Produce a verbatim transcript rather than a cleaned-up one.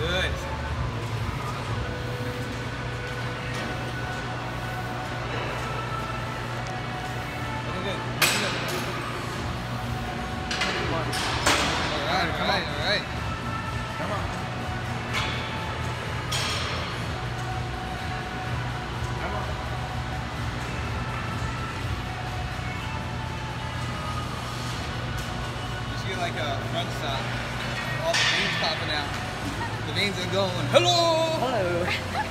Good. Alright, come on, alright. Come on. Come on. You should get like a front stop. All the veins popping out. The veins are going, hello! Hello.